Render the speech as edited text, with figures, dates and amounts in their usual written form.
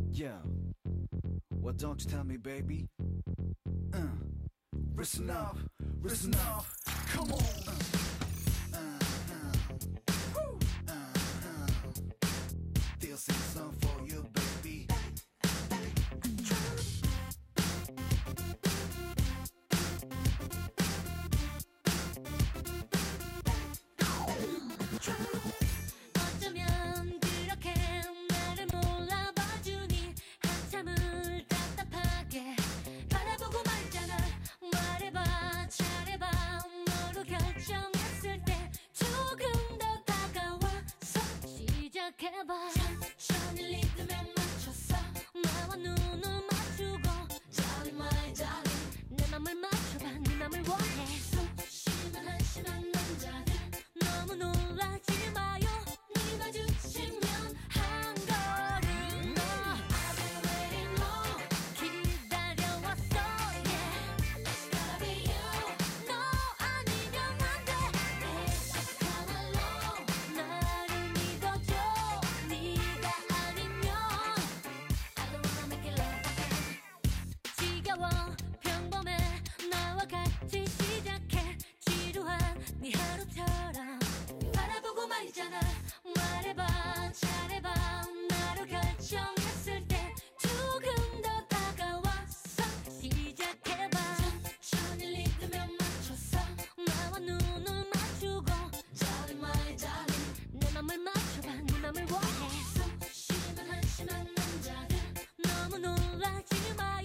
Yeah, what don't you tell me, baby? Listen up, listen up, come on. This is song for you, baby. 어쩌면 그렇게 나를 몰라봐주니 한참을 답답하게 바라보고 말잖아. 말해봐 잘해봐 너로 결정했을 때 조금 더 다가와서 시작해봐. 천천히 리듬에 맞춰서 나와 눈을 맞추고 Darling my darling 내 맘을 맞춰봐 네 맘을 원해. 소심한 한심한 남자들 너무 놀라지 마요. 네 마주치면 한 걸음 더 I've been waiting long 기다려왔어 yeah It's gotta be you 너 아니면 안돼 Let's come along 나를 믿어줘 네가 아니면 I don't wanna make it love again. 지겨워 평범해 나와 같이 시작해 지루한 네 하루처럼 바라보고 말이잖아. 말해봐 잘해봐 나로 결정했을 때 조금 더 다가와서 시작해봐. 천천히 리듬에 맞춰서 나와 눈을 맞추고 Darling my darling 내 맘을 맞춰봐 네 맘을 원해. 소심한 한심한 남자들 너무 놀라지 마.